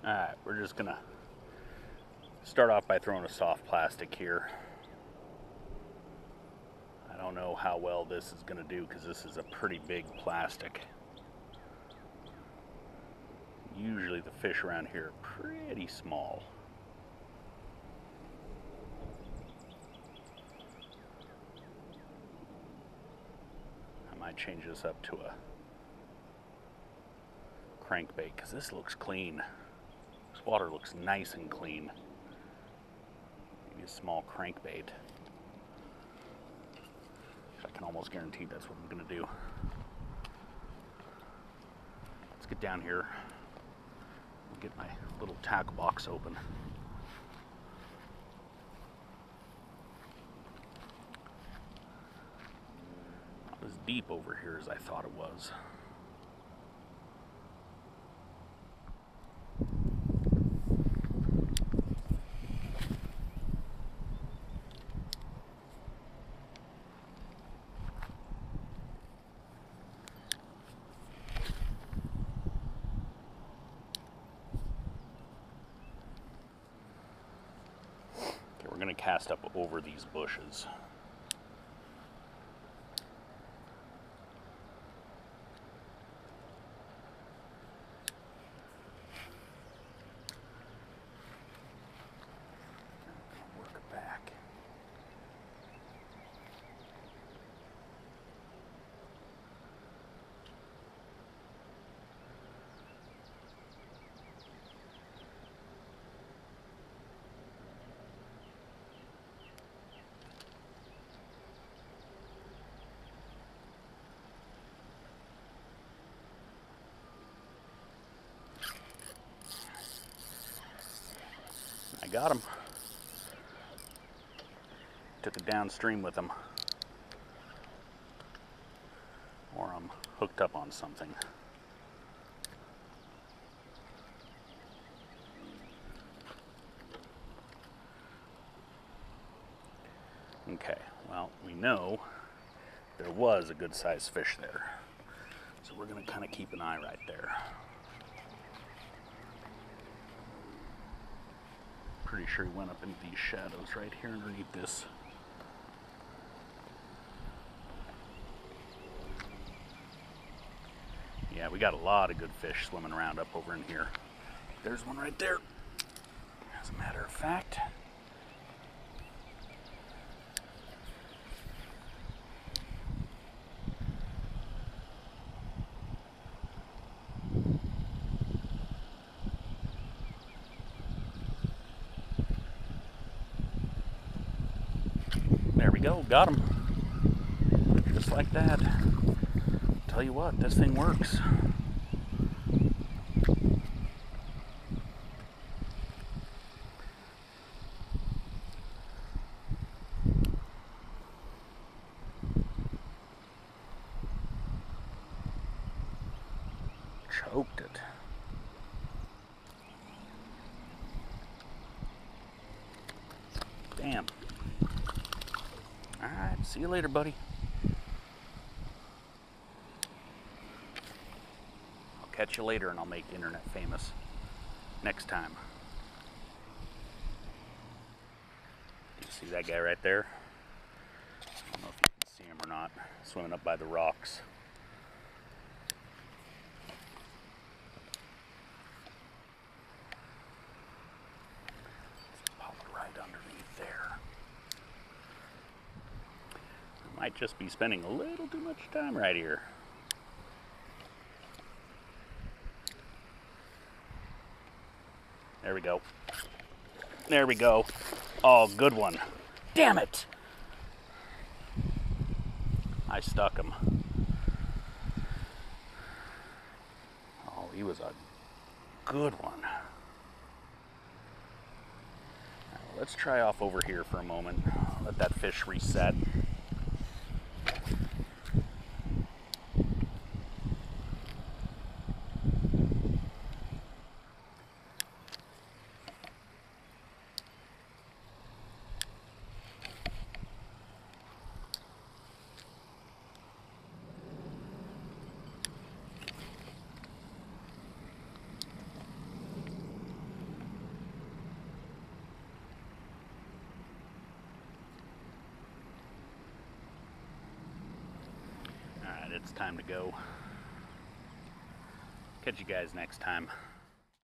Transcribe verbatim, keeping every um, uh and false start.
Alright, we're just gonna start off by throwing a soft plastic here. I don't know how well this is gonna do because this is a pretty big plastic. Usually the fish around here are pretty small. I might change this up to a crankbait because this looks clean. This water looks nice and clean. Maybe a small crankbait. I can almost guarantee that's what I'm gonna do. Let's get down here. I'll get my little tackle box open. Not as deep over here as I thought it was. We're going to cast up over these bushes. Work it back. I got him. Took it downstream with him. Or I'm hooked up on something. Okay, well, we know there was a good sized fish there. So we're gonna kind of keep an eye right there. Pretty sure he went up into these shadows right here underneath this. Yeah, we got a lot of good fish swimming around up over in here. There's one right there. As a matter of fact. There we go, got him. Just like that. Tell you what, this thing works. Choked it. Damn. Alright, see you later, buddy. I'll catch you later and I'll make the internet famous next time. Do you see that guy right there? I don't know if you can see him or not, swimming up by the rocks. Let's pop it right underneath there. Might just be spending a little too much time right here. There we go. There we go. Oh, good one. Damn it! I stuck him. Oh, he was a good one. Now, let's try off over here for a moment. Let that fish reset. it's time to go. Catch you guys next time.